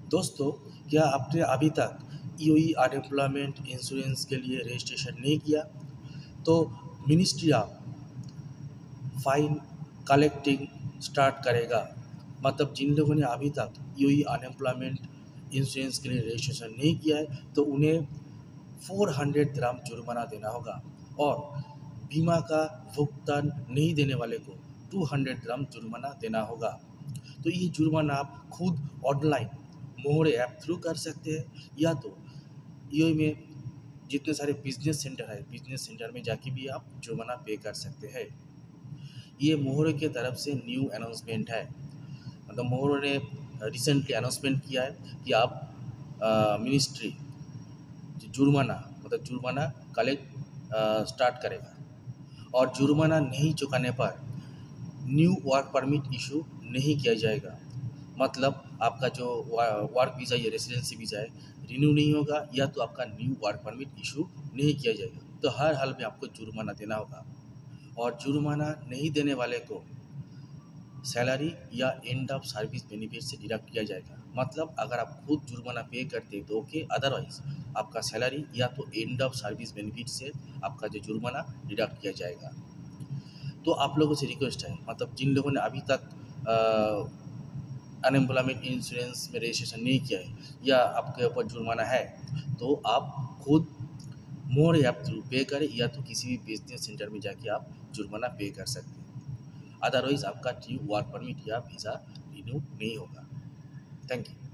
दोस्तों, क्या आपने अभी तक ईओई अनएम्प्लॉयमेंट इंश्योरेंस के लिए रजिस्ट्रेशन नहीं किया? तो ministry of fine collecting start करेगा। मतलब जिन लोगों ने अभी तक ईओई अनएम्प्लॉयमेंट इंश्योरेंस के लिए रजिस्ट्रेशन नहीं किया है तो उन्हें 400 ग्राम जुर्माना देना होगा और बीमा का भुगतान नहीं देने वाले को 200 ग्राम जुर्माना देना होगा। तो ये जुर्माना आप खुद ऑनलाइन मोहरे ऐप थ्रू कर सकते हैं या तो ईओई में जितने सारे बिजनेस सेंटर है बिजनेस सेंटर में जाके भी आप जुर्माना पे कर सकते हैं। ये मोहरे के तरफ से न्यू अनाउंसमेंट है। मतलब मोहरे ने रिसेंटली अनाउंसमेंट किया है कि आप मिनिस्ट्री जुर्माना मतलब जुर्माना कलेक्ट स्टार्ट करेगा और जुर्माना नहीं चुकाने पर न्यू वर्क परमिट इशू नहीं किया जाएगा। मतलब आपका जो वर्क वीज़ा या रेसिडेंसी वीज़ा है रिन्यू नहीं होगा या तो आपका न्यू वर्क परमिट इशू नहीं किया जाएगा। तो हर हाल में आपको जुर्माना देना होगा और जुर्माना नहीं देने वाले को सैलरी या एंड ऑफ सर्विस बेनिफिट से डिडक्ट किया जाएगा। मतलब अगर आप खुद जुर्माना पे करते तो ओके, अदरवाइज आपका सैलरी या तो एंड ऑफ सर्विस बेनिफिट से आपका जो जुर्माना डिडक्ट किया जाएगा। तो आप लोगों से रिक्वेस्ट है, मतलब जिन लोगों ने अभी तक अनएम्प्लॉयमेंट इंश्योरेंस में रजिस्ट्रेशन नहीं किया है या आपके ऊपर जुर्माना है तो आप खुद मोर ऐप थ्रू पे करें या तो किसी भी बिजनेस सेंटर में जाके आप जुर्माना पे कर सकते हैं। अदरवाइज आपका न्यू वर्क परमिट या वीज़ा रिन्यू नहीं होगा। Thank you.